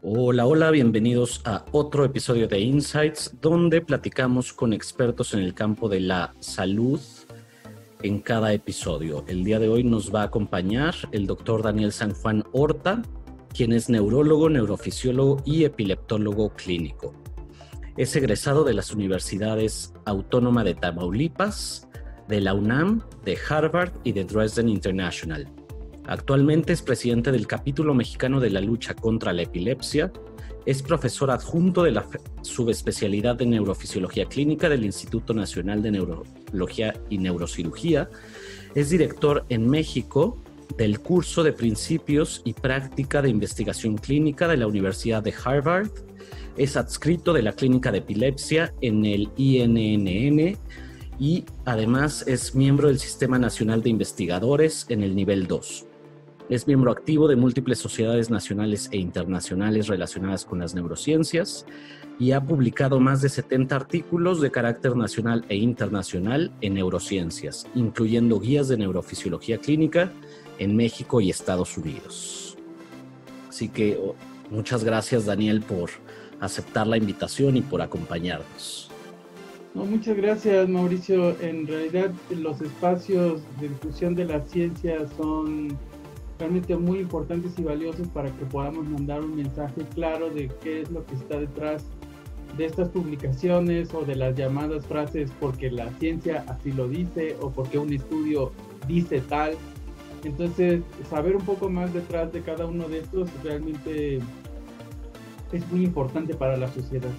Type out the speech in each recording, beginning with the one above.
Hola, hola, bienvenidos a otro episodio de Insights, donde platicamos con expertos en el campo de la salud en cada episodio. El día de hoy nos va a acompañar el doctor Daniel San Juan Horta, quien es neurólogo, neurofisiólogo y epileptólogo clínico. Es egresado de las Universidades Autónoma de Tamaulipas, de la UNAM, de Harvard y de Dresden International. Actualmente es presidente del capítulo mexicano de la lucha contra la epilepsia, es profesor adjunto de la subespecialidad de neurofisiología clínica del Instituto Nacional de Neurología y Neurocirugía, es director en México del curso de Principios y Práctica de Investigación Clínica de la Universidad de Harvard, es adscrito de la Clínica de Epilepsia en el INNN y además es miembro del Sistema Nacional de Investigadores en el nivel 2. Es miembro activo de múltiples sociedades nacionales e internacionales relacionadas con las neurociencias y ha publicado más de 70 artículos de carácter nacional e internacional en neurociencias, incluyendo guías de neurofisiología clínica en México y Estados Unidos. Así que muchas gracias, Daniel, por aceptar la invitación y por acompañarnos. No, muchas gracias, Mauricio. En realidad, los espacios de difusión de la ciencia son realmente muy importantes y valiosos para que podamos mandar un mensaje claro de qué es lo que está detrás de estas publicaciones o de las llamadas frases porque la ciencia así lo dice o porque un estudio dice tal. Entonces, saber un poco más detrás de cada uno de estos realmente es muy importante para la sociedad.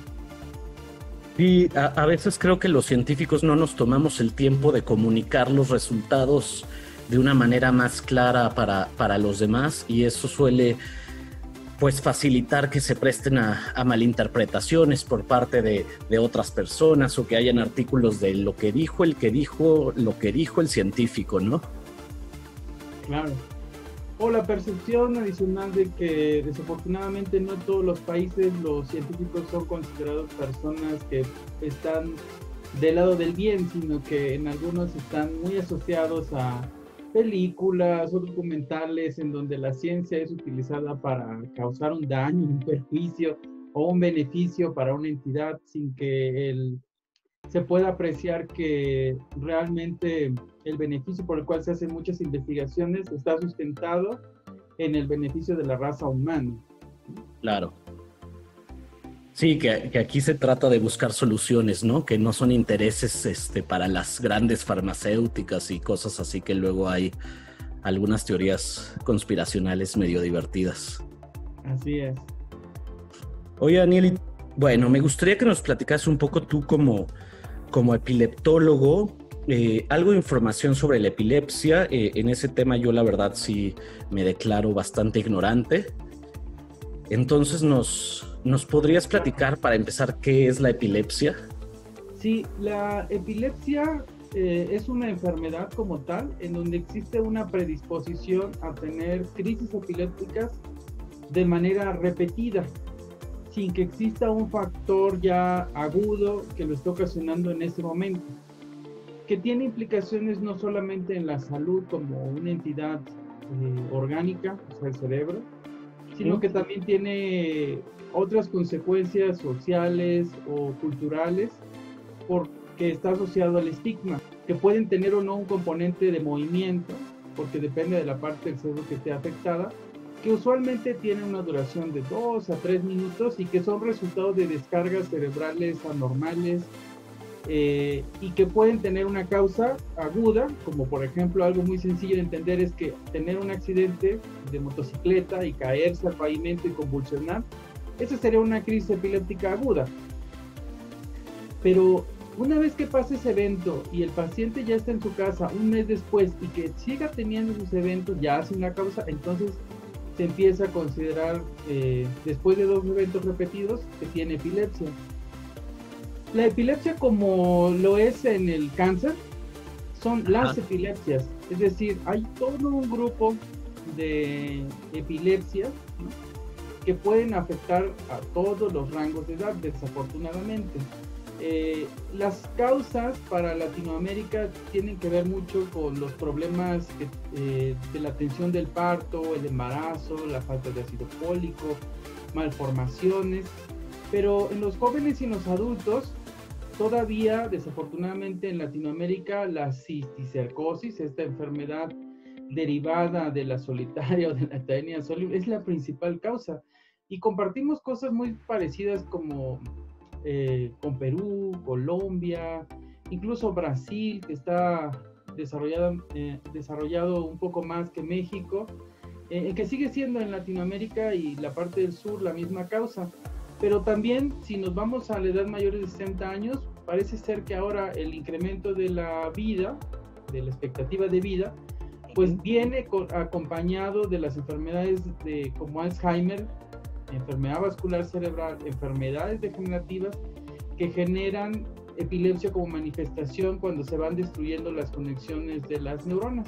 Y a veces creo que los científicos no nos tomamos el tiempo de comunicar los resultados de una manera más clara para los demás, y eso suele pues facilitar que se presten a malinterpretaciones por parte de otras personas, o que hayan artículos de lo que dijo el que dijo lo que dijo el científico, ¿no? Claro. O la percepción adicional de que desafortunadamente no en todos los países los científicos son considerados personas que están del lado del bien, sino que en algunos están muy asociados a películas o documentales en donde la ciencia es utilizada para causar un daño, un perjuicio o un beneficio para una entidad sin que se pueda apreciar que realmente el beneficio por el cual se hacen muchas investigaciones está sustentado en el beneficio de la raza humana. Claro. Sí, que aquí se trata de buscar soluciones, ¿no? Que no son intereses para las grandes farmacéuticas y cosas así, que luego hay algunas teorías conspiracionales medio divertidas. Así es. Oye, Daniel, bueno, me gustaría que nos platicas un poco tú como epileptólogo, algo de información sobre la epilepsia. En ese tema yo la verdad sí me declaro bastante ignorante. Entonces, ¿nos podrías platicar para empezar qué es la epilepsia? Sí, la epilepsia es una enfermedad como tal en donde existe una predisposición a tener crisis epilépticas de manera repetida, sin que exista un factor ya agudo que lo esté ocasionando en ese momento, que tiene implicaciones no solamente en la salud como una entidad orgánica, o sea, el cerebro, sino que también tiene otras consecuencias sociales o culturales porque está asociado al estigma, que pueden tener o no un componente de movimiento, porque depende de la parte del cerebro que esté afectada, que usualmente tiene una duración de 2 a 3 minutos y que son resultado de descargas cerebrales anormales y que pueden tener una causa aguda, como por ejemplo algo muy sencillo de entender es que tener un accidente de motocicleta y caerse al pavimento y convulsionar, esa sería una crisis epiléptica aguda. Pero una vez que pase ese evento y el paciente ya está en su casa un mes después y que siga teniendo esos eventos ya sin la causa, entonces se empieza a considerar, después de 2 eventos repetidos, que tiene epilepsia. La epilepsia, como lo es en el cáncer, son las epilepsias, es decir, hay todo un grupo de epilepsias, ¿no?, que pueden afectar a todos los rangos de edad, desafortunadamente. Las causas para Latinoamérica tienen que ver mucho con los problemas de la atención del parto, el embarazo, la falta de ácido fólico, malformaciones, pero en los jóvenes y en los adultos, todavía, desafortunadamente en Latinoamérica, la cisticercosis, esta enfermedad derivada de la solitaria o de la taenia sólida, es la principal causa. Y compartimos cosas muy parecidas como con Perú, Colombia, incluso Brasil, que está desarrollado un poco más que México, que sigue siendo en Latinoamérica y la parte del sur la misma causa. Pero también, si nos vamos a la edad mayor de 60 años, parece ser que ahora el incremento de la vida, de la expectativa de vida, pues viene acompañado de las enfermedades como Alzheimer, enfermedad vascular cerebral, enfermedades degenerativas que generan epilepsia como manifestación cuando se van destruyendo las conexiones de las neuronas.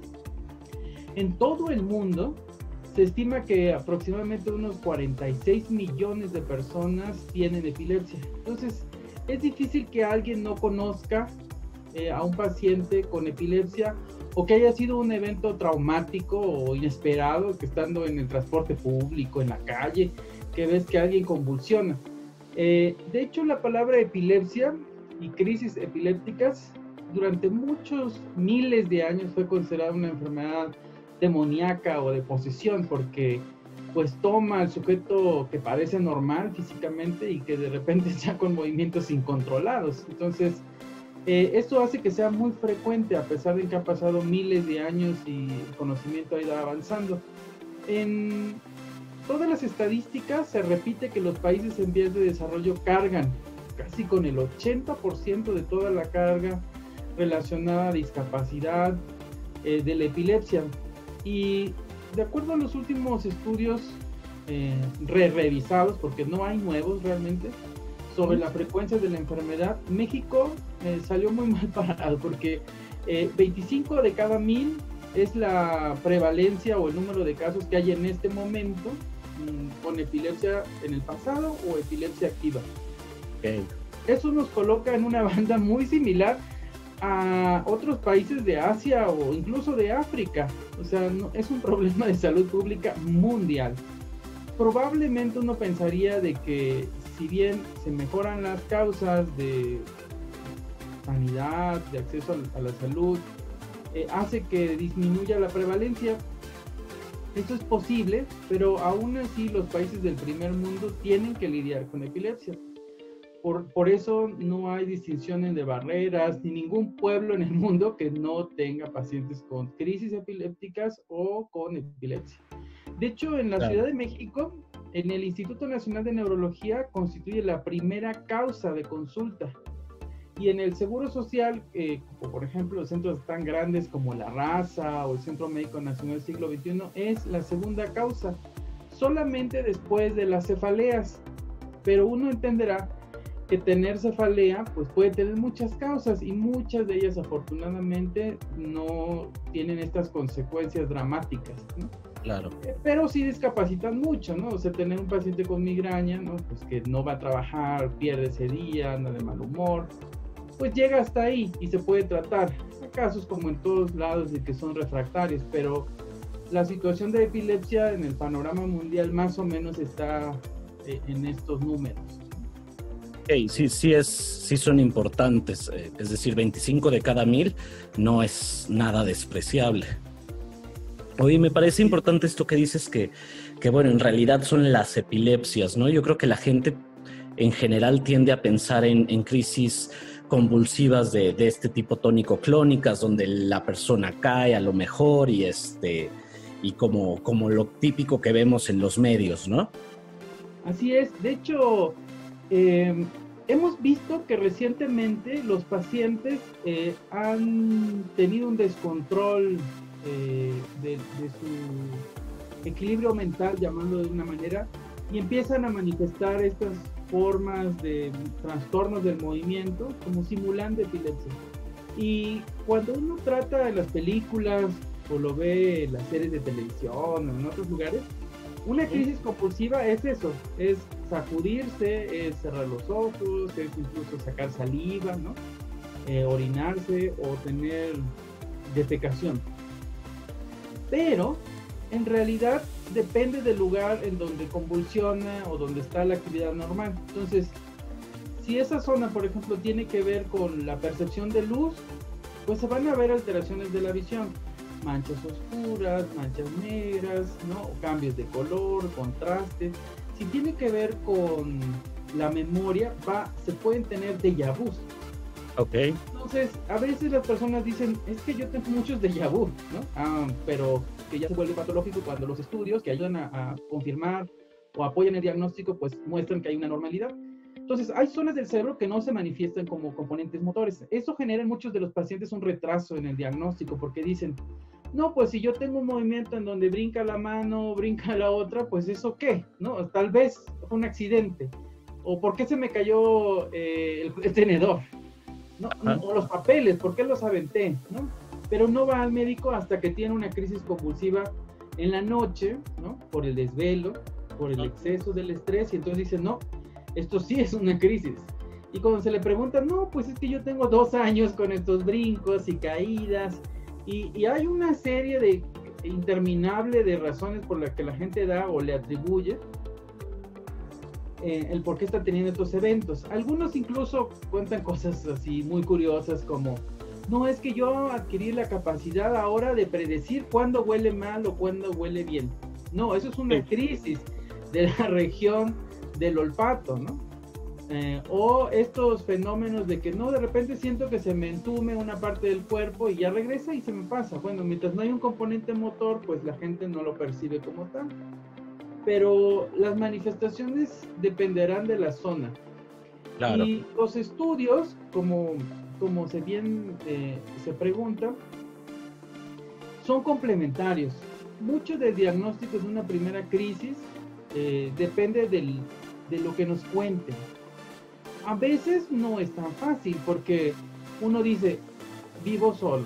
En todo el mundo se estima que aproximadamente unos 46 millones de personas tienen epilepsia. Entonces, es difícil que alguien no conozca a un paciente con epilepsia o que haya sido un evento traumático o inesperado, que estando en el transporte público, en la calle, que ves que alguien convulsiona. De hecho, la palabra epilepsia y crisis epilépticas durante muchos miles de años fue considerada una enfermedad demoníaca o de posesión, porque pues toma al sujeto que parece normal físicamente y que de repente está con movimientos incontrolados. Entonces, esto hace que sea muy frecuente, a pesar de que han pasado miles de años y el conocimiento ha ido avanzando. En todas las estadísticas se repite que los países en vías de desarrollo cargan casi con el 80% de toda la carga relacionada a discapacidad de la epilepsia. Y de acuerdo a los últimos estudios revisados, porque no hay nuevos realmente, sobre la frecuencia de la enfermedad, México salió muy mal parado, porque 25 de cada 1000 es la prevalencia o el número de casos que hay en este momento con epilepsia en el pasado o epilepsia activa. Okay. Eso nos coloca en una banda muy similar a otros países de Asia o incluso de África. O sea, no, es un problema de salud pública mundial. Probablemente uno pensaría de que si bien se mejoran las causas de sanidad, de acceso a la salud, hace que disminuya la prevalencia. Esto es posible, pero aún así los países del primer mundo tienen que lidiar con epilepsia. Por eso no hay distinciones de barreras, ni ningún pueblo en el mundo que no tenga pacientes con crisis epilépticas o con epilepsia. De hecho, en la Ciudad de México, en el Instituto Nacional de Neurología, constituye la primera causa de consulta. Y en el Seguro Social, como por ejemplo centros tan grandes como La Raza o el Centro Médico Nacional Siglo XXI, es la segunda causa, solamente después de las cefaleas. Pero uno entenderá que tener cefalea pues puede tener muchas causas y muchas de ellas afortunadamente no tienen estas consecuencias dramáticas, ¿no? Claro. Pero sí discapacitan mucho, ¿no? O sea, tener un paciente con migraña, ¿no? Pues que no va a trabajar, pierde ese día, anda de mal humor, pues llega hasta ahí y se puede tratar. Hay casos como en todos lados de que son refractarios, pero la situación de epilepsia en el panorama mundial más o menos está en estos números. Okay, sí son importantes, es decir, 25 de cada 1000 no es nada despreciable. Oye, me parece importante esto que dices que bueno, en realidad son las epilepsias, ¿no? Yo creo que la gente en general tiende a pensar en crisis convulsivas de este tipo tónico-clónicas, donde la persona cae a lo mejor y como lo típico que vemos en los medios, ¿no? Así es. De hecho, hemos visto que recientemente los pacientes han tenido un descontrol de su equilibrio mental, llamándolo de una manera, y empiezan a manifestar estas formas de trastornos del movimiento como simulando epilepsia. Y cuando uno trata en las películas o lo ve en las series de televisión o en otros lugares, una crisis compulsiva es eso, es sacudirse, es cerrar los ojos, es incluso sacar saliva, ¿no? Orinarse o tener defecación. Pero en realidad depende del lugar en donde convulsiona o donde está la actividad normal. Entonces, si esa zona, por ejemplo, tiene que ver con la percepción de luz, pues se van a ver alteraciones de la visión, manchas oscuras, manchas negras, ¿no? Cambios de color, contrastes. Si tiene que ver con la memoria, se pueden tener déjà vus. Ok. Entonces, a veces las personas dicen, es que yo tengo muchos déjà vu, ¿no? Pero que ya se vuelve patológico cuando los estudios que ayudan a confirmar o apoyan el diagnóstico, pues muestran que hay una normalidad. Entonces, hay zonas del cerebro que no se manifiestan como componentes motores. Eso genera en muchos de los pacientes un retraso en el diagnóstico, porque dicen, no, pues si yo tengo un movimiento en donde brinca la mano, brinca la otra, pues ¿eso qué? ¿No? Tal vez fue un accidente. O ¿por qué se me cayó el tenedor? ¿No? O los papeles, ¿por qué los aventé? ¿No? Pero no va al médico hasta que tiene una crisis convulsiva en la noche, ¿no? Por el desvelo, por el exceso del estrés, y entonces dice, no, esto sí es una crisis. Y cuando se le pregunta, no, pues es que yo tengo 2 años con estos brincos y caídas, y hay una serie de interminable de razones por las que la gente da o le atribuye el por qué está teniendo estos eventos. Algunos incluso cuentan cosas así muy curiosas como, no, es que yo adquirí la capacidad ahora de predecir cuándo huele mal o cuándo huele bien. No, eso es una crisis de la región del olfato, ¿no? O estos fenómenos de que no, de repente siento que se me entume una parte del cuerpo y ya regresa y se me pasa. Bueno, mientras no hay un componente motor, pues la gente no lo percibe como tal. Pero las manifestaciones dependerán de la zona. Claro. Y los estudios, como se bien se pregunta, son complementarios. Mucho del diagnóstico de una primera crisis depende de lo que nos cuenten. A veces no es tan fácil porque uno dice, vivo solo,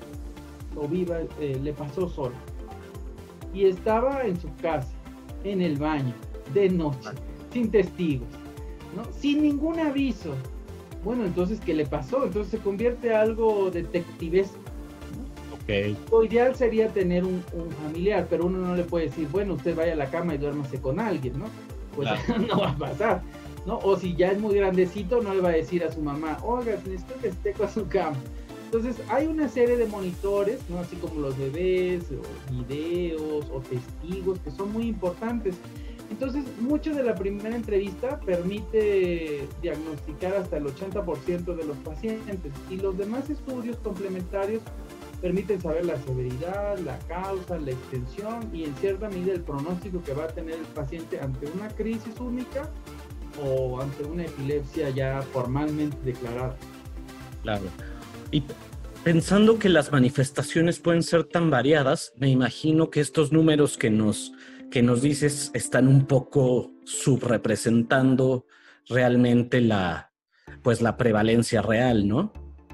o le pasó solo, y estaba en su casa, en el baño, de noche, sin testigos, ¿no? Sin ningún aviso. Bueno, entonces, ¿qué le pasó? Entonces se convierte en algo detectivesco, ¿no? Okay. Lo ideal sería tener un familiar, pero uno no le puede decir, bueno, usted vaya a la cama y duérmase con alguien, ¿no? Pues claro. No va a pasar, ¿no? O si ya es muy grandecito, no le va a decir a su mamá, oiga, necesito que esté con su cama. Entonces, hay una serie de monitores, ¿no? Así como los bebés, o videos, o testigos, que son muy importantes. Entonces, mucho de la primera entrevista permite diagnosticar hasta el 80% de los pacientes, y los demás estudios complementarios permiten saber la severidad, la causa, la extensión y en cierta medida el pronóstico que va a tener el paciente ante una crisis única o ante una epilepsia ya formalmente declarada. Claro. Y pensando que las manifestaciones pueden ser tan variadas, me imagino que estos números que nos dices están un poco subrepresentando realmente la prevalencia real, ¿no?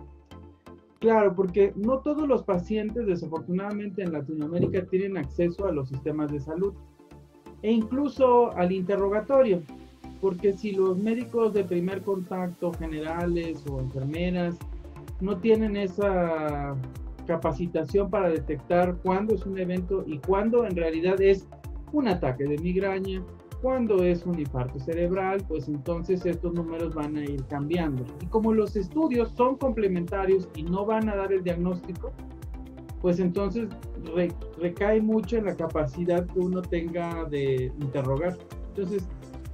Claro, porque no todos los pacientes, desafortunadamente en Latinoamérica, tienen acceso a los sistemas de salud e incluso al interrogatorio, porque si los médicos de primer contacto, generales o enfermeras, no tienen esa capacitación para detectar cuándo es un evento y cuándo en realidad es un ataque de migraña, cuándo es un infarto cerebral, pues entonces estos números van a ir cambiando. Y como los estudios son complementarios y no van a dar el diagnóstico, pues entonces recae mucho en la capacidad que uno tenga de interrogar. Entonces,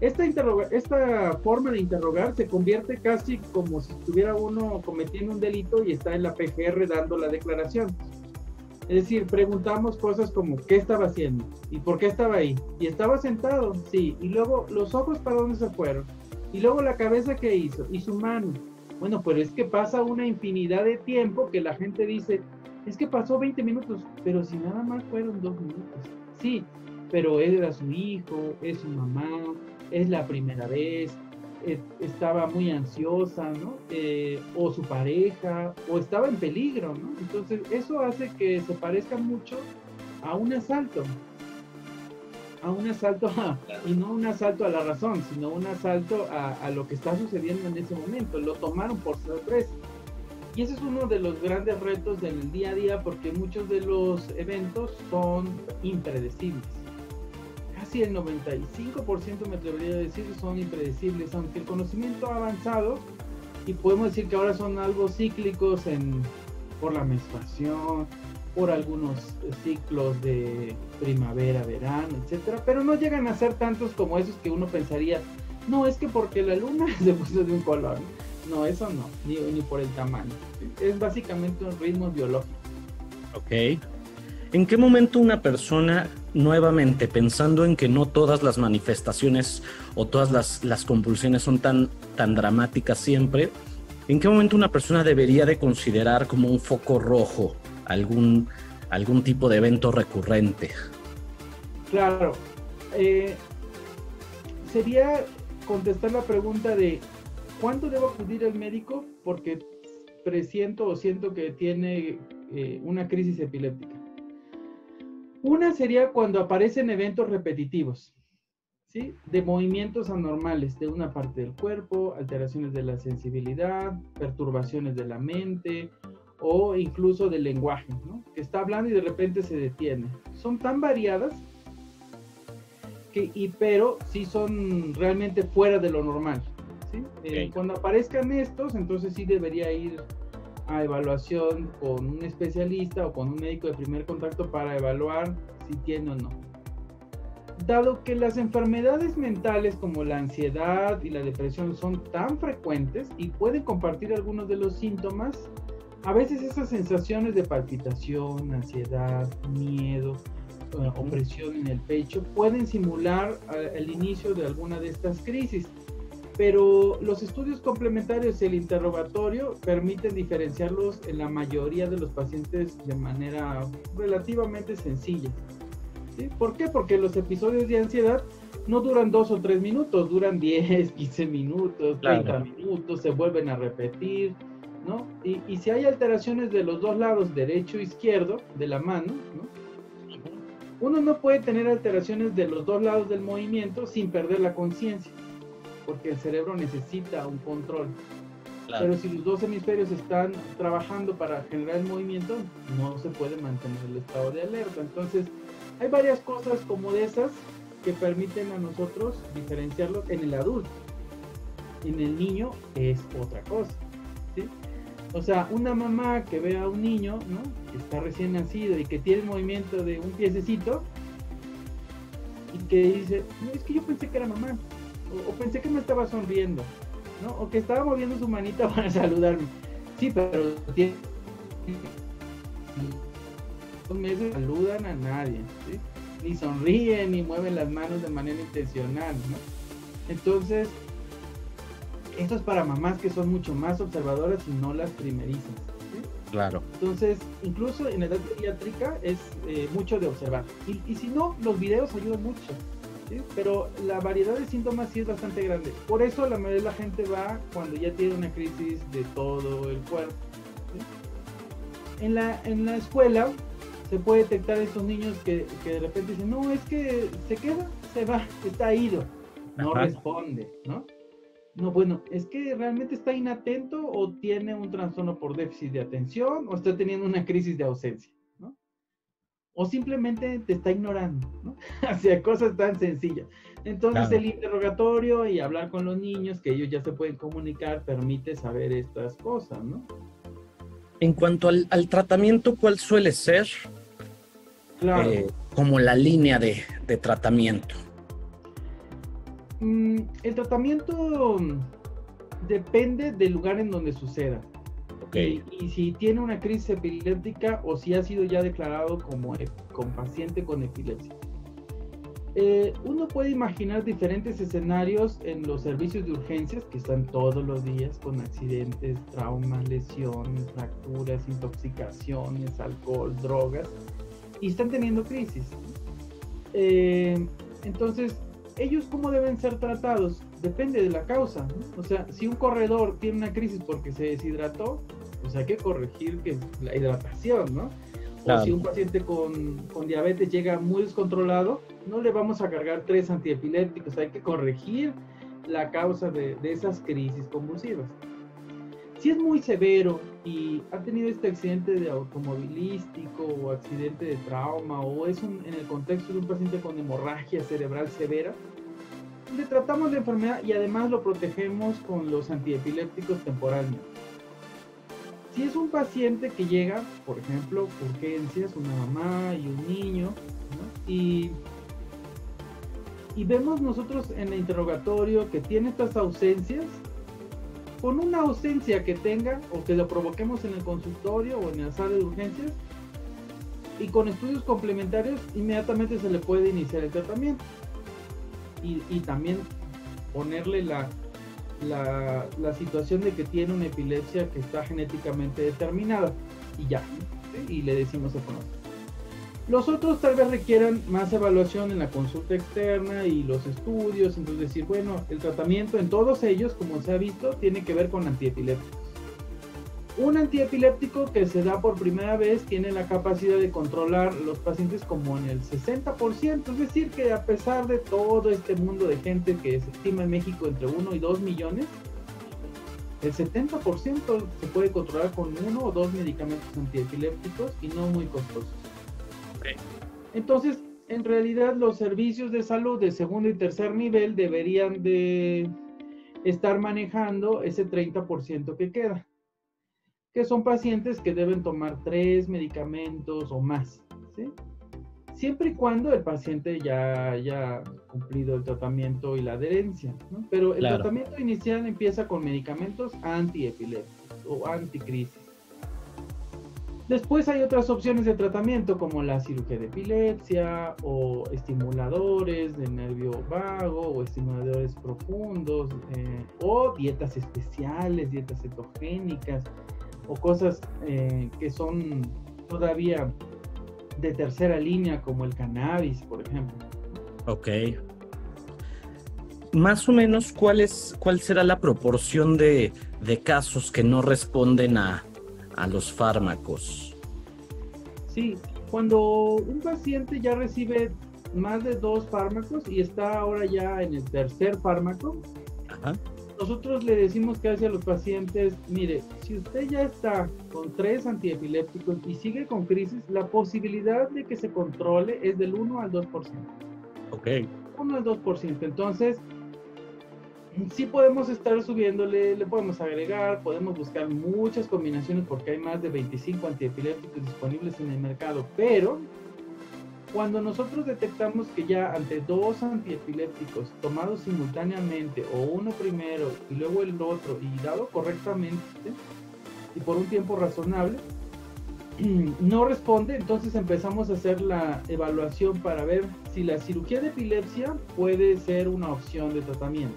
esta forma de interrogar se convierte casi como si estuviera uno cometiendo un delito y está en la PGR dando la declaración. Es decir, preguntamos cosas como ¿qué estaba haciendo? ¿Y por qué estaba ahí? ¿Y estaba sentado? Sí. Y luego, ¿los ojos para dónde se fueron? Y luego la cabeza, ¿qué hizo? Y su mano. Bueno, pero es que pasa una infinidad de tiempo que la gente dice, es que pasó 20 minutos, pero si nada más fueron 2 minutos. Sí, pero era su hijo, es su mamá, es la primera vez, estaba muy ansiosa, ¿no? O su pareja, o estaba en peligro, ¿no? Entonces, eso hace que se parezca mucho a un asalto. Y no un asalto a la razón, sino un asalto a lo que está sucediendo en ese momento. Lo tomaron por sorpresa. Y ese es uno de los grandes retos del día a día, porque muchos de los eventos son impredecibles. Casi el 95% me atrevería a decir son impredecibles, aunque el conocimiento ha avanzado y podemos decir que ahora son algo cíclicos por la menstruación, por algunos ciclos de primavera, verano, etcétera, pero no llegan a ser tantos como esos que uno pensaría, no, es que porque la luna se puso de un color. No, eso no, ni por el tamaño. Es básicamente un ritmo biológico. Ok. ¿En qué momento una persona, nuevamente pensando en que no todas las manifestaciones o todas las convulsiones son tan dramáticas siempre, en qué momento una persona debería de considerar como un foco rojo algún tipo de evento recurrente? Claro. Sería contestar la pregunta de ¿cuándo debo acudir al médico? Porque presiento o siento que tiene una crisis epiléptica. Una sería cuando aparecen eventos repetitivos, ¿sí? De movimientos anormales de una parte del cuerpo, alteraciones de la sensibilidad, perturbaciones de la mente o incluso del lenguaje, ¿no? Que está hablando y de repente se detiene. Son tan variadas pero sí son realmente fuera de lo normal, ¿sí? Okay. Cuando aparezcan estos, entonces sí debería ir a evaluación con un especialista o con un médico de primer contacto para evaluar si tiene o no. Dado que las enfermedades mentales como la ansiedad y la depresión son tan frecuentes y pueden compartir algunos de los síntomas, a veces esas sensaciones de palpitación, ansiedad, miedo, opresión en el pecho pueden simular el inicio de alguna de estas crisis. Pero los estudios complementarios y el interrogatorio permiten diferenciarlos en la mayoría de los pacientes de manera relativamente sencilla. ¿Sí? ¿Por qué? Porque los episodios de ansiedad no duran 2 o 3 minutos, duran 10, 15 minutos, 30 minutos, se vuelven a repetir, ¿no? Y si hay alteraciones de los dos lados, derecho e izquierdo, de la mano, ¿no? Uno no puede tener alteraciones de los dos lados del movimiento sin perder la conciencia, porque el cerebro necesita un control. Claro. Pero si los dos hemisferios están trabajando para generar el movimiento, no se puede mantener el estado de alerta. Entonces, hay varias cosas como de esas que permiten a nosotros diferenciarlos en el adulto. En el niño es otra cosa, ¿sí? O sea, una mamá que ve a un niño, ¿no?, que está recién nacido y que tiene el movimiento de un piececito y que dice, no, es que yo pensé que era mamá. O pensé que me estaba sonriendo, ¿no? O que estaba moviendo su manita para saludarme. Sí, pero tiene 2 meses saludan a nadie, ¿sí? Ni sonríen, ni mueven las manos de manera intencional, ¿no? Entonces, esto es para mamás que son mucho más observadoras y no las primerizas, ¿sí? Claro. Entonces, incluso en edad pediátrica es mucho de observar. Y si no, los videos ayudan mucho. ¿Sí? Pero la variedad de síntomas sí es bastante grande. Por eso la mayoría de la gente va cuando ya tiene una crisis de todo el cuerpo, ¿sí? En la escuela se puede detectar a estos niños que de repente dicen, no, es que se queda, se va, está ido, no responde, ¿no? No, bueno, es que realmente está inatento o tiene un trastorno por déficit de atención o está teniendo una crisis de ausencia, ¿no? O simplemente te está ignorando, ¿no? Hacia cosas tan sencillas. Entonces, claro, el interrogatorio y hablar con los niños, que ellos ya se pueden comunicar, permite saber estas cosas, ¿no? En cuanto al tratamiento, ¿cuál suele ser claro, como la línea de tratamiento? El tratamiento depende del lugar en donde suceda. Okay. Y si tiene una crisis epiléptica o si ha sido ya declarado como con paciente con epilepsia. Uno puede imaginar diferentes escenarios en los servicios de urgencias que están todos los días con accidentes, traumas, lesiones, fracturas, intoxicaciones, alcohol, drogas, y están teniendo crisis. Entonces, ¿ellos cómo deben ser tratados? Depende de la causa, ¿no? O sea, si un corredor tiene una crisis porque se deshidrató, pues hay que corregir la hidratación, ¿no? Claro. O si un paciente con diabetes llega muy descontrolado, no le vamos a cargar 3 antiepilépticos, hay que corregir la causa de esas crisis convulsivas. Si es muy severo y ha tenido este accidente de automovilístico o accidente de trauma o es en el contexto de un paciente con hemorragia cerebral severa, le tratamos la enfermedad y además lo protegemos con los antiepilépticos temporalmente. Si es un paciente que llega, por ejemplo, urgencias, una mamá y un niño, ¿no? y vemos nosotros en el interrogatorio que tiene estas ausencias, con una ausencia que tenga o que lo provoquemos en el consultorio o en la sala de urgencias y con estudios complementarios, inmediatamente se le puede iniciar el tratamiento y también ponerle la situación de que tiene una epilepsia que está genéticamente determinada y ya, ¿sí? Y le decimos se conoce. Los otros tal vez requieran más evaluación en la consulta externa y los estudios, entonces decir, bueno, el tratamiento en todos ellos, como se ha visto, tiene que ver con antiepilépticos. Un antiepiléptico que se da por primera vez tiene la capacidad de controlar los pacientes como en el 60%, es decir, que a pesar de todo este mundo de gente que se estima en México entre 1 y 2 millones, el 70% se puede controlar con 1 o 2 medicamentos antiepilépticos y no muy costosos. Entonces, en realidad los servicios de salud de segundo y tercer nivel deberían de estar manejando ese 30% que queda, que son pacientes que deben tomar 3 medicamentos o más, ¿sí? Siempre y cuando el paciente ya haya cumplido el tratamiento y la adherencia, ¿no? Pero el tratamiento inicial empieza con medicamentos antiepilépticos o anticrisis. Después hay otras opciones de tratamiento como la cirugía de epilepsia o estimuladores de nervio vago o estimuladores profundos o dietas especiales, dietas cetogénicas o cosas que son todavía de tercera línea como el cannabis, por ejemplo. Ok. Más o menos, ¿cuál será la proporción de casos que no responden a los fármacos? Sí, cuando un paciente ya recibe más de 2 fármacos y está ahora ya en el tercer fármaco, ajá, nosotros le decimos que hacia los pacientes, mire, si usted ya está con 3 antiepilépticos y sigue con crisis, la posibilidad de que se controle es del 1 al 2%. Ok. 1 al 2%, entonces sí podemos estar subiéndole, le podemos agregar, podemos buscar muchas combinaciones porque hay más de 25 antiepilépticos disponibles en el mercado, pero cuando nosotros detectamos que ya ante 2 antiepilépticos tomados simultáneamente o uno primero y luego el otro y dado correctamente y por un tiempo razonable, no responde, entonces empezamos a hacer la evaluación para ver si la cirugía de epilepsia puede ser una opción de tratamiento.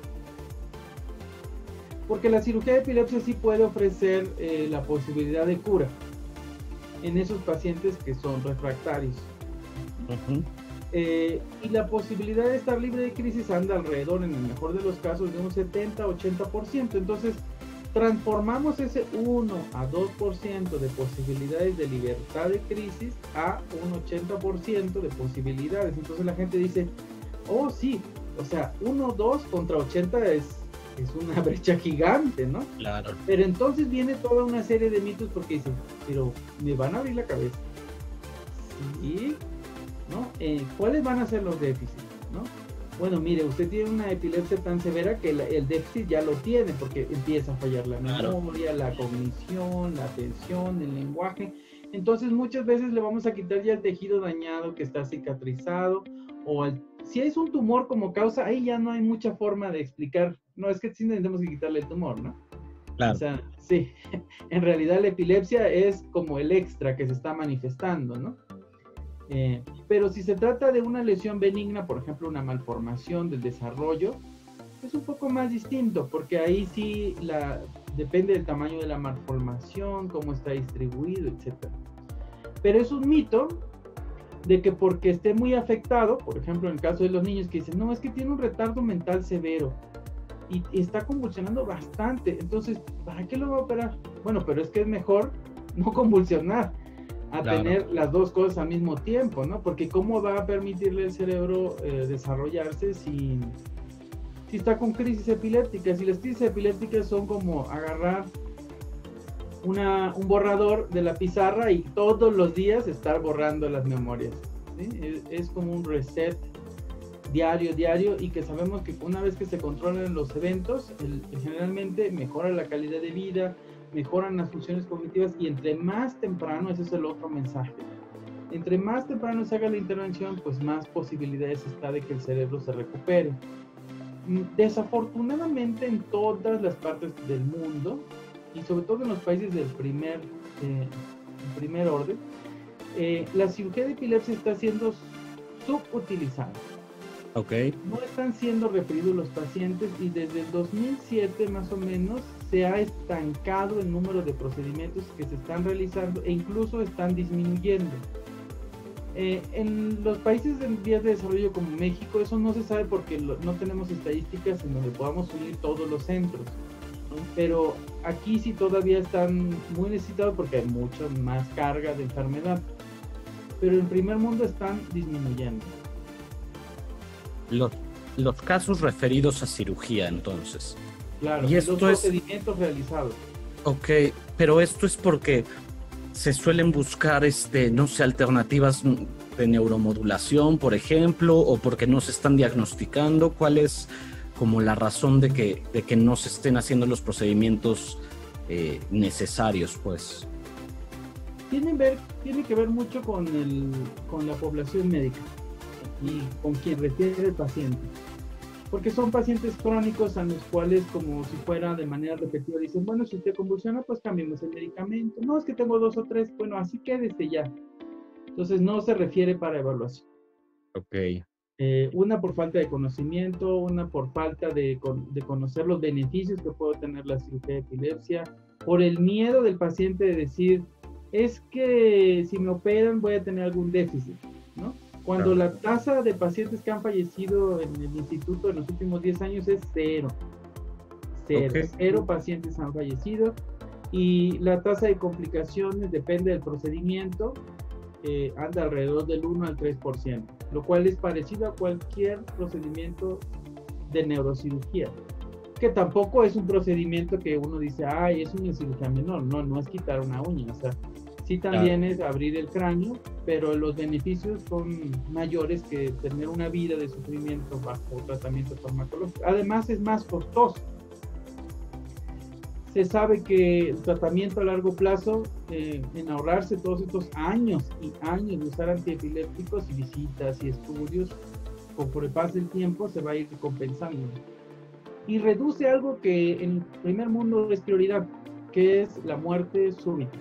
Porque la cirugía de epilepsia sí puede ofrecer la posibilidad de cura en esos pacientes que son refractarios. Uh-huh. Y la posibilidad de estar libre de crisis anda alrededor, en el mejor de los casos, de un 70-80%. Entonces, transformamos ese 1 a 2% de posibilidades de libertad de crisis a un 80% de posibilidades. Entonces la gente dice, oh sí, o sea, 1, 2 contra 80 es una brecha gigante, ¿no? Claro. Pero entonces viene toda una serie de mitos porque dicen, pero me van a abrir la cabeza. ¿Sí? ¿No? ¿Cuáles van a ser los déficits? ¿No? Bueno, mire, usted tiene una epilepsia tan severa que el déficit ya lo tiene porque empieza a fallar la memoria, la cognición, la atención, el lenguaje. Entonces muchas veces le vamos a quitar ya el tejido dañado que está cicatrizado o si es un tumor como causa, ahí ya no hay mucha forma de explicar. No, es que sí tenemos que quitarle el tumor, ¿no? Claro. O sea, sí, en realidad la epilepsia es como el extra que se está manifestando, ¿no? Pero si se trata de una lesión benigna, por ejemplo, una malformación del desarrollo, es un poco más distinto, porque ahí sí depende del tamaño de la malformación, cómo está distribuido, etc. Pero es un mito de que porque esté muy afectado, por ejemplo, en el caso de los niños que dicen, no, es que tiene un retardo mental severo y está convulsionando bastante, entonces, ¿para qué lo va a operar? Bueno, pero es que es mejor no convulsionar a tener las dos cosas al mismo tiempo, ¿no? Porque ¿cómo va a permitirle al cerebro desarrollarse si está con crisis epilépticas? Y las crisis epilépticas son como agarrar un borrador de la pizarra y todos los días estar borrando las memorias, ¿sí? Es como un reset diario, y que sabemos que una vez que se controlan los eventos, generalmente mejora la calidad de vida, mejoran las funciones cognitivas, y entre más temprano, ese es el otro mensaje, entre más temprano se haga la intervención, pues más posibilidades está de que el cerebro se recupere. Desafortunadamente en todas las partes del mundo, y sobre todo en los países del primer orden, la cirugía de epilepsia está siendo subutilizada. Okay. No están siendo referidos los pacientes, y desde el 2007 más o menos se ha estancado el número de procedimientos que se están realizando, e incluso están disminuyendo. En los países en vías de desarrollo como México, eso no se sabe porque no tenemos estadísticas en donde podamos unir todos los centros, ¿no? Pero aquí sí todavía están muy necesitados porque hay mucha más carga de enfermedad. Pero en primer mundo están disminuyendo. Los casos referidos a cirugía, entonces. Claro, y los esto procedimientos realizados. Ok, pero esto es porque se suelen buscar, no sé, alternativas de neuromodulación, por ejemplo, o porque no se están diagnosticando. ¿Cuál es como la razón de que no se estén haciendo los procedimientos necesarios, pues? Tiene que ver mucho con la población médica y con quien refiere el paciente. Porque son pacientes crónicos a los cuales, como si fuera de manera repetida, dicen, bueno, si usted convulsiona, pues cambiemos el medicamento. No, es que tengo 2 o 3, bueno, así quédese ya. Entonces no se refiere para evaluación. Ok. Una por falta de conocimiento, una por falta de conocer los beneficios que puede tener la cirugía de epilepsia, por el miedo del paciente de decir, es que si me operan voy a tener algún déficit, ¿no? Cuando la tasa de pacientes que han fallecido en el instituto en los últimos 10 años es 0. Okay. 0 pacientes han fallecido, y la tasa de complicaciones depende del procedimiento, anda alrededor del 1 al 3%, lo cual es parecido a cualquier procedimiento de neurocirugía, que tampoco es un procedimiento que uno dice, ay, es una cirugía menor. No es quitar una uña, o sea, sí también es abrir el cráneo, pero los beneficios son mayores que tener una vida de sufrimiento bajo tratamiento farmacológico. Además es más costoso. Se sabe que el tratamiento a largo plazo, en ahorrarse todos estos años y años de usar antiepilépticos y visitas y estudios, conforme pase el tiempo se va a ir compensando. Y reduce algo que en el primer mundo es prioridad, que es la muerte súbita.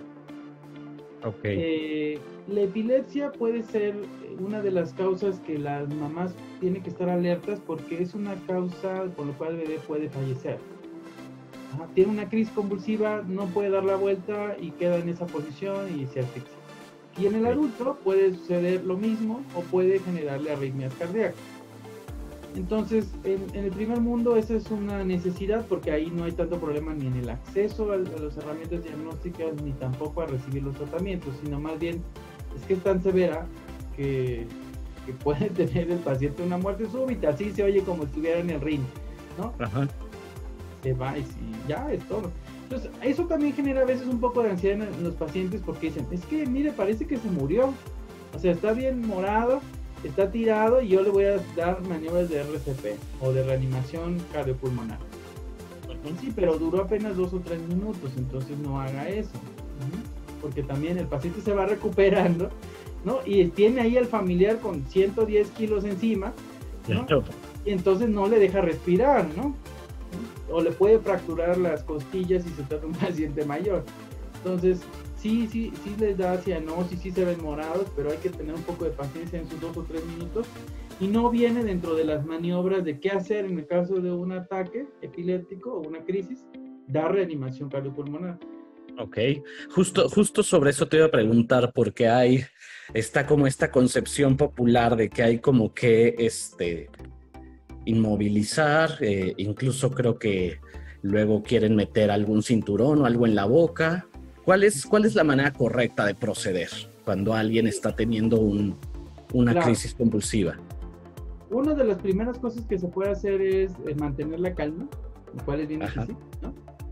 Okay. La epilepsia puede ser una de las causas que las mamás tienen que estar alertas, porque es una causa por la cual el bebé puede fallecer. Tiene una crisis convulsiva, no puede dar la vuelta y queda en esa posición y se asfixia. Y en el adulto puede suceder lo mismo, o puede generarle arritmias cardíacas. Entonces, en el primer mundo esa es una necesidad, porque ahí no hay tanto problema ni en el acceso a las herramientas diagnósticas, ni tampoco a recibir los tratamientos, sino más bien es que es tan severa que puede tener el paciente una muerte súbita. Así se oye como si estuviera en el ring, ¿no? Ajá. Se va y ya es todo. Entonces, eso también genera a veces un poco de ansiedad en los pacientes, porque dicen, es que mire, parece que se murió. O sea, está bien morado, está tirado, y yo le voy a dar maniobras de RCP o de reanimación cardiopulmonar. Sí, pero duró apenas 2 o 3 minutos, entonces no haga eso. Porque también el paciente se va recuperando, ¿no? Y tiene ahí al familiar con 110 kilos encima, ¿no? Y entonces no le deja respirar, ¿no? O le puede fracturar las costillas si se trata de un paciente mayor. Entonces, sí les da cianosis, sí se ven morados, pero hay que tener un poco de paciencia en sus 2 o 3 minutos, y no viene dentro de las maniobras de qué hacer en el caso de un ataque epiléptico o una crisis, dar reanimación cardiopulmonar. Ok, justo sobre eso te iba a preguntar, porque está como esta concepción popular de que hay como que inmovilizar, incluso creo que luego quieren meter algún cinturón o algo en la boca. ¿Cuál es la manera correcta de proceder cuando alguien está teniendo una crisis convulsiva? Una de las primeras cosas que se puede hacer es mantener la calma, lo cual es bien difícil, ¿no?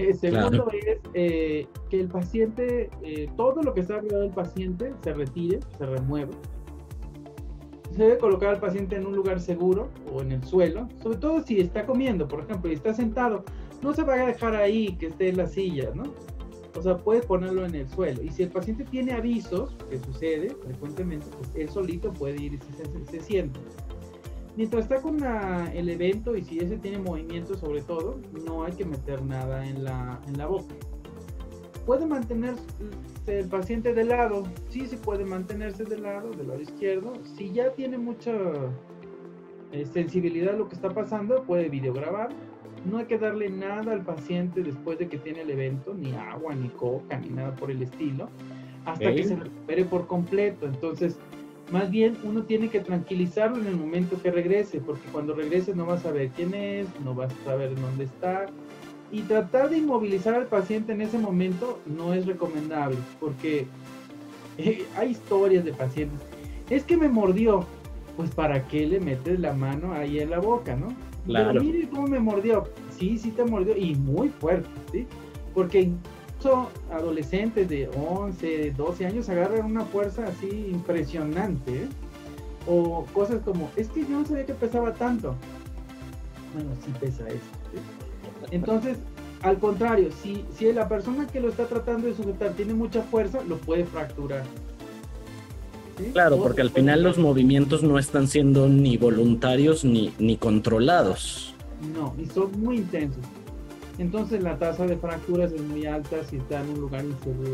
Segundo Claro. es que el paciente, todo lo que está alrededor del paciente se retire, se remueva. Se debe colocar al paciente en un lugar seguro o en el suelo, sobre todo si está comiendo, por ejemplo, y está sentado. No se vaya a dejar ahí que esté en la silla, ¿no? O sea, puede ponerlo en el suelo. Y si el paciente tiene avisos, que sucede frecuentemente, pues él solito puede ir y se sienta. Mientras está con el evento y si ese tiene movimiento sobre todo, no hay que meter nada en la boca. ¿Puede mantenerse el paciente de lado? Sí, sí puede mantenerse del lado izquierdo. Si ya tiene mucha sensibilidad a lo que está pasando, puede videograbar. No hay que darle nada al paciente después de que tiene el evento, ni agua, ni coca, ni nada por el estilo, hasta que se recupere por completo. Entonces, más bien uno tiene que tranquilizarlo en el momento que regrese, porque cuando regrese no va a saber quién es, no va a saber dónde está. Y tratar de inmovilizar al paciente en ese momento no es recomendable, porque hay historias de pacientes. Es que me mordió. Pues ¿para qué le metes la mano ahí en la boca, no? Claro. Pero mire cómo me mordió. Sí, sí te mordió y muy fuerte, ¿sí? Porque incluso adolescentes de 11, 12 años agarran una fuerza así impresionante, ¿eh? O cosas como, es que yo no sabía que pesaba tanto. Bueno, sí pesa eso, ¿sí? Entonces, al contrario, si la persona que lo está tratando de sujetar tiene mucha fuerza, lo puede fracturar. ¿Sí? Claro, O porque al puede final los ser, movimientos no están siendo ni voluntarios ni controlados. no, y son muy intensos. Entonces la tasa de fracturas es muy alta si está en un lugar inseguro.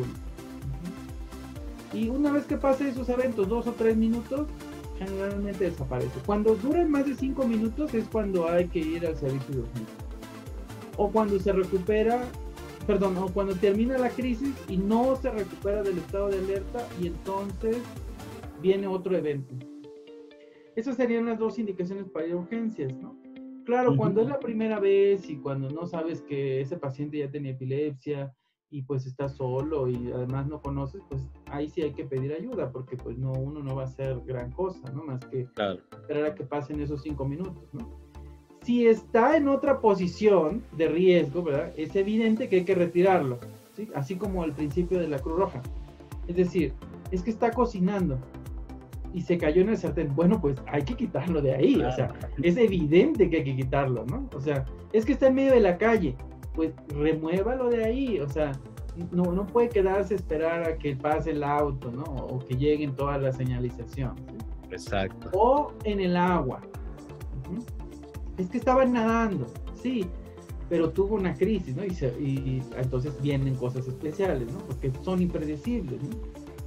Y una vez que pase esos eventos, 2 o 3 minutos, generalmente desaparece. Cuando duran más de 5 minutos es cuando hay que ir al servicio de urgencia. O cuando se recupera, perdón, o cuando termina la crisis y no se recupera del estado de alerta y entonces viene otro evento. Esas serían las dos indicaciones para ir a urgencias, ¿no? Claro, cuando es la primera vez y cuando no sabes que ese paciente ya tenía epilepsia y pues está solo y además no conoces, pues ahí sí hay que pedir ayuda porque pues no, uno no va a hacer gran cosa, ¿no? Más que Claro. esperar a que pasen esos 5 minutos, ¿no? Si está en otra posición de riesgo, ¿verdad? Es evidente que hay que retirarlo, ¿sí? Así como al principio de la Cruz Roja. Es decir, es que está cocinando y se cayó en el sartén. Bueno, pues hay que quitarlo de ahí. Claro. O sea, es evidente que hay que quitarlo, ¿no? O sea, es que está en medio de la calle. Pues remuévalo de ahí. O sea, no puede quedarse a esperar a que pase el auto, ¿no? O que lleguen toda la señalización, ¿sí? Exacto. O en el agua. Es que estaba nadando, sí, pero tuvo una crisis, ¿no? Y entonces vienen cosas especiales, ¿no? Porque son impredecibles, ¿no?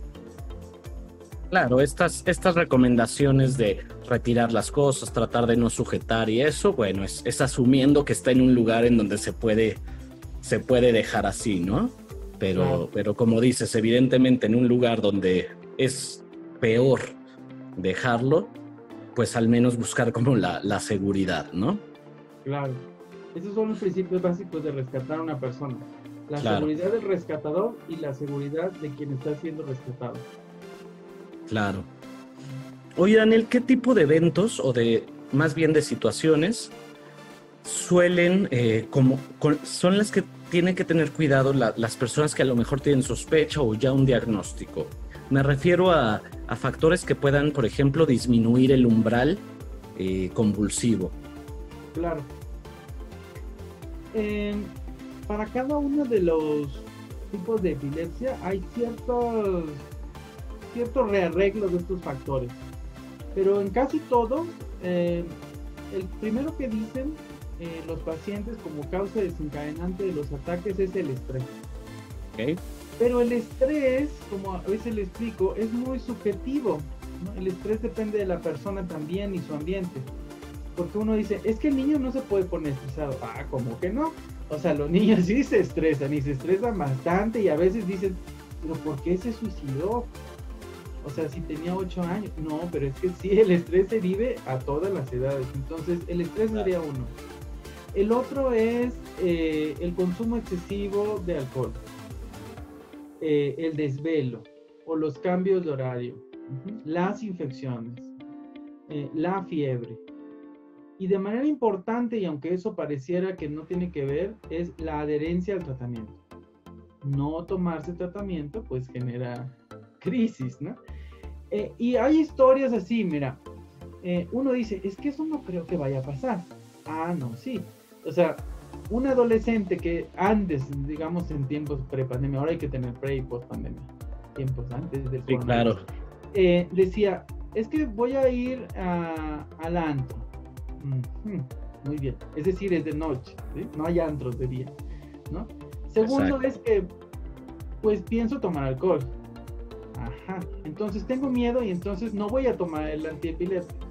Claro, estas recomendaciones de retirar las cosas, tratar de no sujetar y eso, bueno, es asumiendo que está en un lugar en donde se puede dejar así, ¿no? Claro. Pero como dices, evidentemente en un lugar donde es peor dejarlo, pues al menos buscar como la seguridad, ¿no? Claro. Esos son los principios básicos de rescatar a una persona. La Claro, seguridad del rescatador y la seguridad de quien está siendo rescatado. claro. Oye, Daniel, ¿qué tipo de eventos o más bien de situaciones suelen, son las que tienen que tener cuidado las personas que a lo mejor tienen sospecha o ya un diagnóstico? Me refiero a factores que puedan, por ejemplo, disminuir el umbral convulsivo. Claro. Para cada uno de los tipos de epilepsia hay ciertos rearreglos de estos factores. Pero en casi todos, el primero que dicen los pacientes como causa desencadenante de los ataques es el estrés. ¿Okay? Pero el estrés, como a veces le explico, es muy subjetivo, ¿no? El estrés depende de la persona también y su ambiente. Porque uno dice, es que el niño no se puede poner estresado. Ah, ¿cómo que no? O sea, los niños sí se estresan y se estresan bastante y a veces dicen, pero ¿por qué se suicidó? O sea, si tenía 8 años. No, pero es que sí, el estrés se vive a todas las edades. Entonces, el estrés sería uno. El otro es el consumo excesivo de alcohol, el desvelo o los cambios de horario, las infecciones, la fiebre. Y de manera importante, y aunque eso pareciera que no tiene que ver, es la adherencia al tratamiento. No tomarse tratamiento, pues genera crisis, ¿no? Y hay historias así, mira, uno dice, es que eso no creo que vaya a pasar. Ah, no, sí. O sea, un adolescente que antes, digamos en tiempos pre-pandemia, ahora hay que tener pre y post-pandemia, tiempos antes del coronavirus. Claro. Decía, es que voy a ir al antro. Muy bien. Es decir, es de noche, ¿sí? No hay antros de día, ¿no? Segundo, exacto, es que, pues pienso tomar alcohol. Ajá. Entonces tengo miedo y entonces no voy a tomar el antiepiléptico.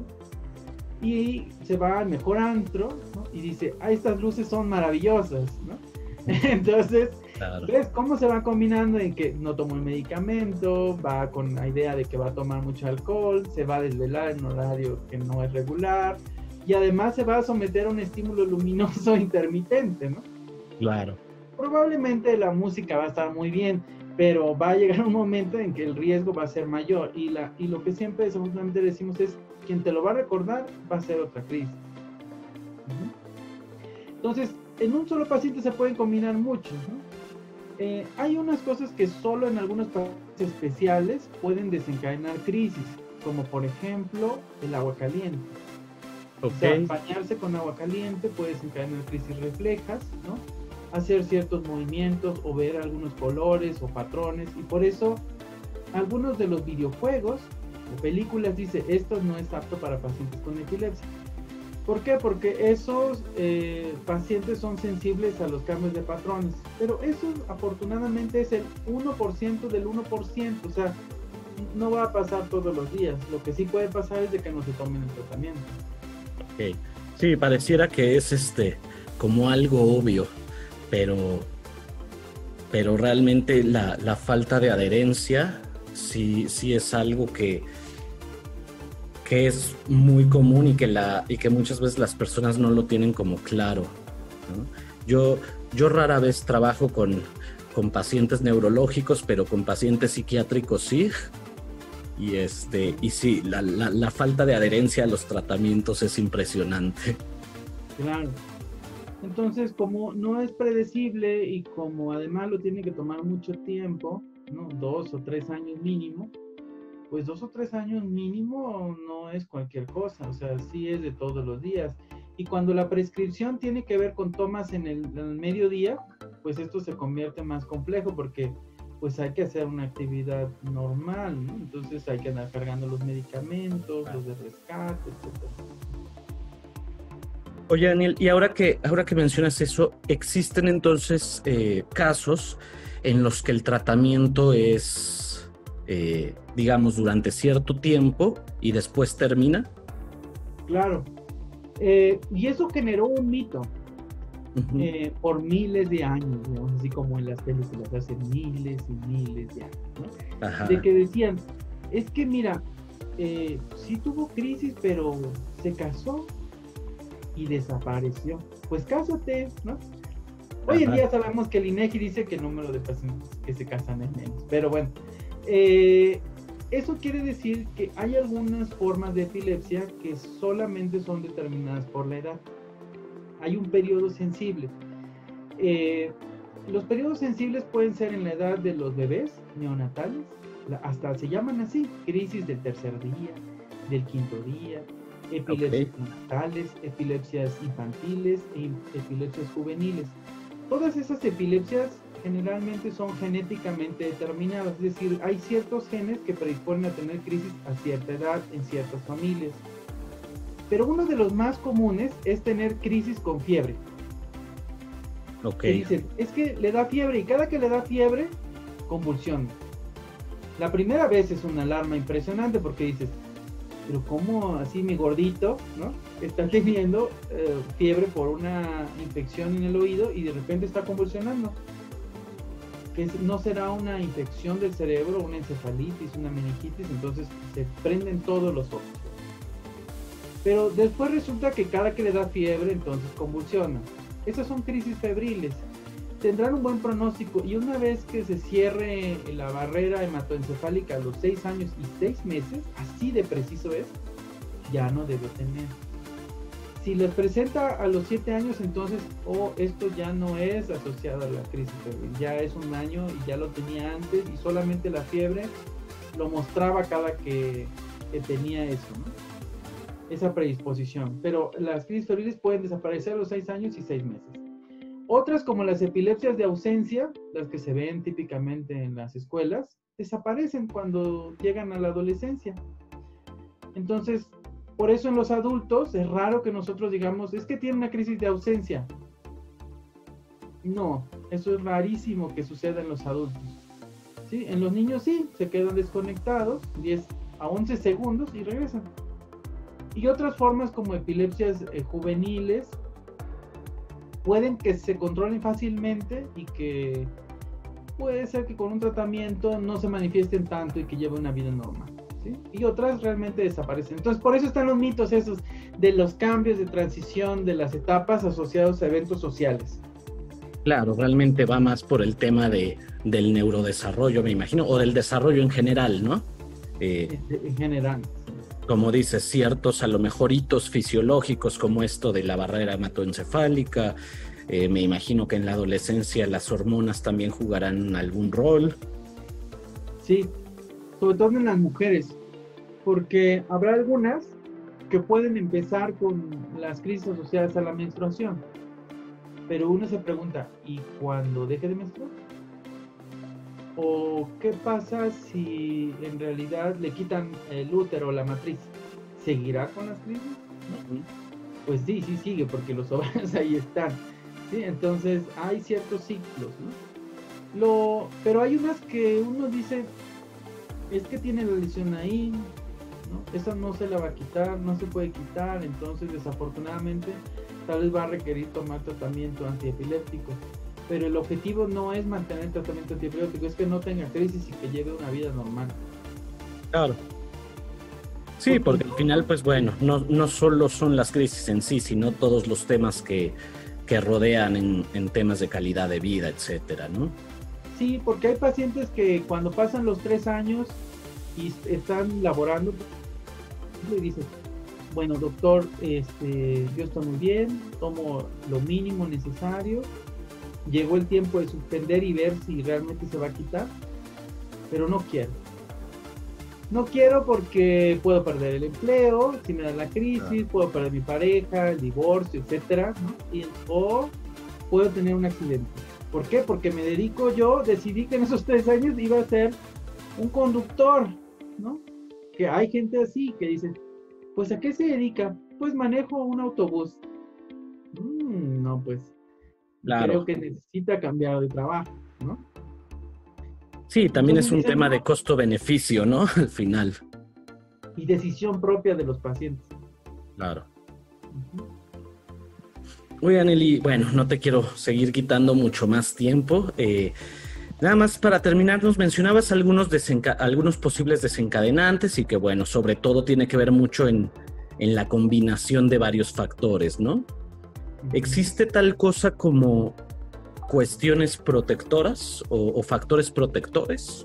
Y se va al mejor antro, ¿no? Y dice, estas luces son maravillosas, ¿no? Entonces, claro, ¿ves cómo se va combinando en que no tomó el medicamento, va con la idea de que va a tomar mucho alcohol, se va a desvelar en un horario que no es regular, y además se va a someter a un estímulo luminoso intermitente, ¿no? Claro. Probablemente la música va a estar muy bien, pero va a llegar un momento en que el riesgo va a ser mayor, y lo que siempre desafortunadamente decimos es, quien te lo va a recordar va a ser otra crisis. Entonces, en un solo paciente se pueden combinar muchos, ¿no? Hay unas cosas que solo en algunos pacientes especiales pueden desencadenar crisis, como por ejemplo el agua caliente. Okay. O sea, bañarse con agua caliente puede desencadenar crisis reflejas, ¿no? Hacer ciertos movimientos o ver algunos colores o patrones, y por eso algunos de los videojuegos o películas dicen esto no es apto para pacientes con epilepsia. ¿Por qué? Porque esos pacientes son sensibles a los cambios de patrones, pero eso afortunadamente es el 1% del 1%, o sea, no va a pasar todos los días. Lo que sí puede pasar es de que no se tomen el tratamiento. Okay. Sí, pareciera que es como algo obvio, pero realmente la falta de adherencia sí es algo que es muy común y que muchas veces las personas no lo tienen como claro, ¿no? Yo rara vez trabajo con pacientes neurológicos, pero con pacientes psiquiátricos sí. Y sí, la falta de adherencia a los tratamientos es impresionante. Claro. Entonces, como no es predecible y como además lo tiene que tomar mucho tiempo, ¿no? 2 o 3 años mínimo, pues 2 o 3 años mínimo no es cualquier cosa, o sea, sí es de todos los días. Y cuando la prescripción tiene que ver con tomas en el mediodía, pues esto se convierte más complejo porque pues hay que hacer una actividad normal, ¿no? Entonces hay que andar cargando los medicamentos, los de rescate, etc. Oye, Daniel, y ahora que mencionas eso, ¿existen entonces casos en los que el tratamiento es, digamos, durante cierto tiempo y después termina? Claro. Y eso generó un mito. Por miles de años, digamos, así como en las películas, hace miles y miles de años, ¿no? Ajá. De que decían, es que mira, sí tuvo crisis, pero se casó y desapareció. Pues cásate, ¿no? Hoy en día sabemos que el INEGI dice que el número de pacientes que se casan es menos, pero bueno, eso quiere decir que hay algunas formas de epilepsia que solamente son determinadas por la edad. Hay un periodo sensible. Los periodos sensibles pueden ser en la edad de los bebés neonatales, hasta se llaman así, crisis del tercer día, del quinto día, epilepsias neonatales, epilepsias infantiles e epilepsias juveniles. Todas esas epilepsias generalmente son genéticamente determinadas, es decir, hay ciertos genes que predisponen a tener crisis a cierta edad en ciertas familias. Pero uno de los más comunes es tener crisis con fiebre. Dicen, es que le da fiebre y cada que le da fiebre, convulsiona. La primera vez es una alarma impresionante porque dices, pero ¿cómo así mi gordito, ¿no? Está teniendo fiebre por una infección en el oído y de repente está convulsionando? Que no será una infección del cerebro, una encefalitis, una meningitis, entonces se prenden todos los ojos. Pero después resulta que cada que le da fiebre, entonces convulsiona. Esas son crisis febriles. Tendrán un buen pronóstico y una vez que se cierre la barrera hematoencefálica a los 6 años y 6 meses, así de preciso es, ya no debe tener. si les presenta a los 7 años, entonces, esto ya no es asociado a la crisis febril, ya es un año y ya lo tenía antes y solamente la fiebre lo mostraba cada que tenía eso, ¿no? Esa predisposición. Pero las crisis febriles pueden desaparecer a los 6 años y 6 meses. Otras, como las epilepsias de ausencia, las que se ven típicamente en las escuelas, desaparecen cuando llegan a la adolescencia. Entonces, por eso en los adultos es raro que nosotros digamos, es que tiene una crisis de ausencia. No, eso es rarísimo que suceda en los adultos. ¿Sí? En los niños sí, se quedan desconectados 10 a 11 segundos y regresan. Y otras formas como epilepsias juveniles pueden que se controlen fácilmente y que puede ser que con un tratamiento no se manifiesten tanto y que lleven una vida normal. ¿Sí? Y otras realmente desaparecen. Entonces, por eso están los mitos esos de los cambios de transición de las etapas asociados a eventos sociales. Claro, realmente va más por el tema del neurodesarrollo, me imagino, o del desarrollo en general, ¿no? En general. Como dices, ciertos a lo mejor hitos fisiológicos como esto de la barrera hematoencefálica. Me imagino que en la adolescencia las hormonas también jugarán algún rol. Sí, sobre todo en las mujeres, porque habrá algunas que pueden empezar con las crisis asociadas a la menstruación, pero uno se pregunta, ¿y cuando deje de menstruar? ¿O qué pasa si en realidad le quitan el útero o la matriz? ¿Seguirá con las crisis? ¿No? Pues sí sigue, porque los ovarios ahí están, ¿sí? Entonces hay ciertos ciclos, ¿no? Pero hay unas que uno dice, es que tiene la lesión ahí, ¿no? Esa no se la va a quitar, no se puede quitar, entonces desafortunadamente tal vez va a requerir tomar tratamiento antiepiléptico, pero el objetivo no es mantener el tratamiento antiepiléptico, es que no tenga crisis y que lleve una vida normal. Claro. Sí, porque al final, pues bueno, no solo son las crisis en sí, sino todos los temas que rodean en temas de calidad de vida, etcétera, ¿no? Sí, porque hay pacientes que cuando pasan los 3 años y están laborando, le dicen, bueno, doctor, yo estoy muy bien, tomo lo mínimo necesario, llegó el tiempo de suspender y ver si realmente se va a quitar, pero no quiero. No quiero porque puedo perder el empleo, si me da la crisis, puedo perder mi pareja, el divorcio, etcétera, ¿no? O puedo tener un accidente. ¿Por qué? Porque decidí que en esos 3 años iba a ser un conductor, ¿no? Que hay gente así que dice, pues ¿a qué se dedica? Pues manejo un autobús. No, pues claro. Creo que necesita cambiar de trabajo, ¿no? Sí, también Entonces, es un tema de costo-beneficio, ¿no? Al final. Y decisión propia de los pacientes. Claro. Oigan, Eli, bueno, no te quiero seguir quitando mucho más tiempo. Nada más para terminar, nos mencionabas algunos posibles desencadenantes y que, bueno, sobre todo tiene que ver mucho en la combinación de varios factores, ¿no? ¿Existe tal cosa como cuestiones protectoras o factores protectores?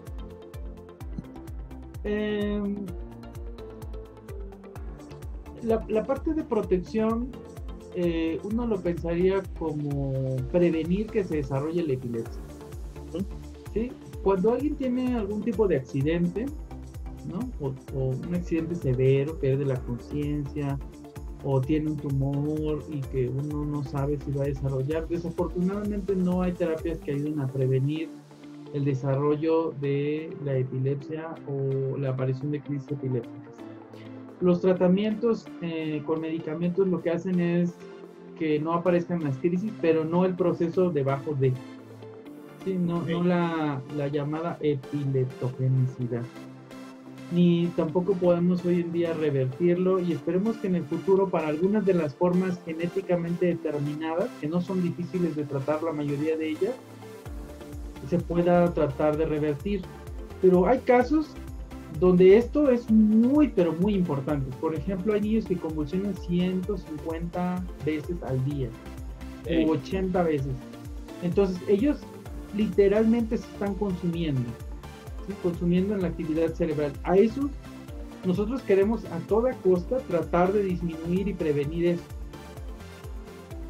La parte de protección, uno lo pensaría como prevenir que se desarrolle la epilepsia. ¿Sí? Cuando alguien tiene algún tipo de accidente, ¿no? O un accidente severo, pierde la conciencia, o tiene un tumor y que uno no sabe si va a desarrollar. Desafortunadamente no hay terapias que ayuden a prevenir el desarrollo de la epilepsia o la aparición de crisis epilépticas. Los tratamientos con medicamentos lo que hacen es que no aparezcan las crisis, pero no el proceso debajo de, ¿sí? No la llamada epileptogenicidad. Ni tampoco podemos hoy en día revertirlo, y esperemos que en el futuro, para algunas de las formas genéticamente determinadas, que no son difíciles de tratar la mayoría de ellas, se pueda tratar de revertir. Pero hay casos donde esto es muy, pero muy importante. Por ejemplo, hay niños que convulsionan 150 veces al día, o 80 veces. Entonces, ellos literalmente se están consumiendo. ¿Sí? Consumiendo en la actividad cerebral. A eso nosotros queremos a toda costa tratar de disminuir y prevenir eso.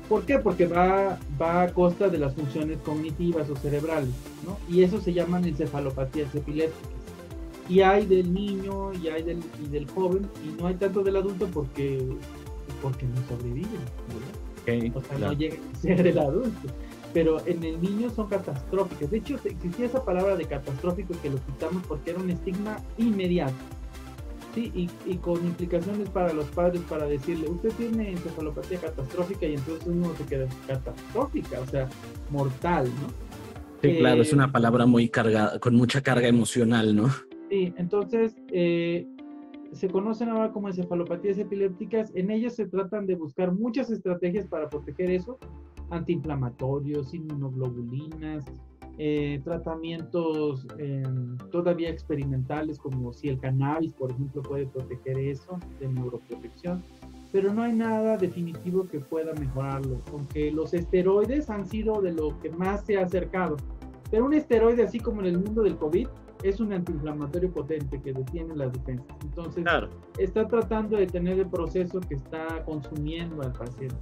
¿Por qué? Porque va a costa de las funciones cognitivas o cerebrales, ¿no? Y eso se llaman encefalopatías epilépticas. Y hay del niño y hay del joven, y no hay tanto del adulto porque no sobreviven, ¿verdad? Okay, O sea, claro. no llegan a ser el adulto. Pero en el niño son catastróficas. De hecho, existía esa palabra de catastrófico que lo quitamos porque era un estigma inmediato. Sí, y con implicaciones para los padres para decirle, usted tiene encefalopatía catastrófica, y entonces uno se queda catastrófica, o sea, mortal, ¿no? Sí, claro, es una palabra muy cargada, con mucha carga emocional, ¿no? Sí, entonces se conocen ahora como encefalopatías epilépticas. En ellas se tratan de buscar muchas estrategias para proteger eso, antiinflamatorios, inmunoglobulinas, tratamientos todavía experimentales, como si el cannabis, por ejemplo, puede proteger eso, de neuroprotección, pero no hay nada definitivo que pueda mejorarlo, aunque los esteroides han sido de lo que más se ha acercado. Pero un esteroide, así como en el mundo del COVID, es un antiinflamatorio potente que detiene las defensas. Entonces, claro, está tratando de tener el proceso que está consumiendo al paciente.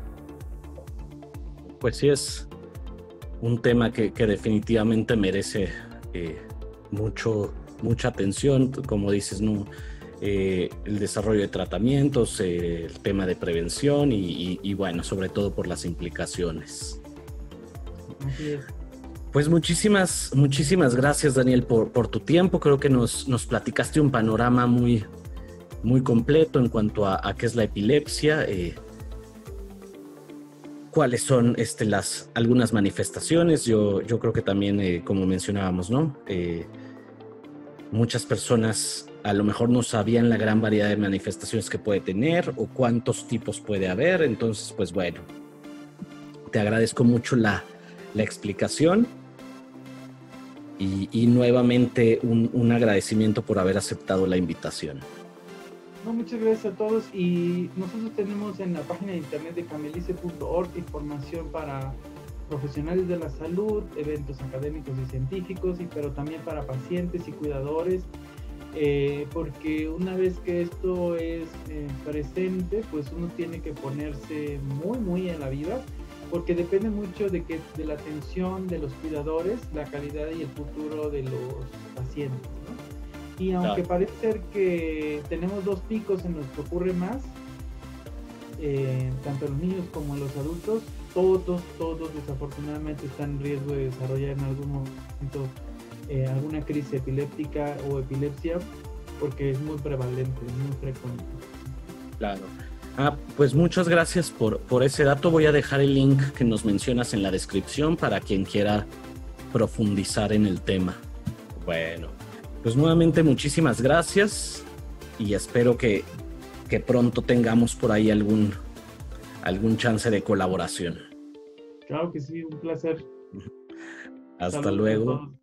Pues sí, es un tema que definitivamente merece mucha atención, como dices, ¿no? El desarrollo de tratamientos, el tema de prevención y bueno, sobre todo por las implicaciones. Así es. Pues muchísimas gracias, Daniel, por tu tiempo. Creo que nos platicaste un panorama muy completo en cuanto a qué es la epilepsia, cuáles son algunas manifestaciones. Yo creo que también, como mencionábamos, ¿no? Muchas personas a lo mejor no sabían la gran variedad de manifestaciones que puede tener o cuántos tipos puede haber. Entonces, pues bueno, te agradezco mucho la explicación. Y nuevamente un agradecimiento por haber aceptado la invitación. No, muchas gracias a todos, y nosotros tenemos en la página de internet de camelice.org información para profesionales de la salud, eventos académicos y científicos, pero también para pacientes y cuidadores, porque una vez que esto es presente, pues uno tiene que ponerse muy en la vida, porque depende mucho de la atención de los cuidadores, la calidad y el futuro de los pacientes, ¿no? Y aunque parece ser que tenemos dos picos en los que ocurre más, tanto en los niños como en los adultos, todos desafortunadamente están en riesgo de desarrollar en algún momento alguna crisis epiléptica o epilepsia, porque es muy prevalente, muy frecuente. Claro. Pues muchas gracias por ese dato. Voy a dejar el link que nos mencionas en la descripción para quien quiera profundizar en el tema. Bueno, pues nuevamente muchísimas gracias y espero que pronto tengamos por ahí algún chance de colaboración. Claro que sí, un placer. Hasta luego.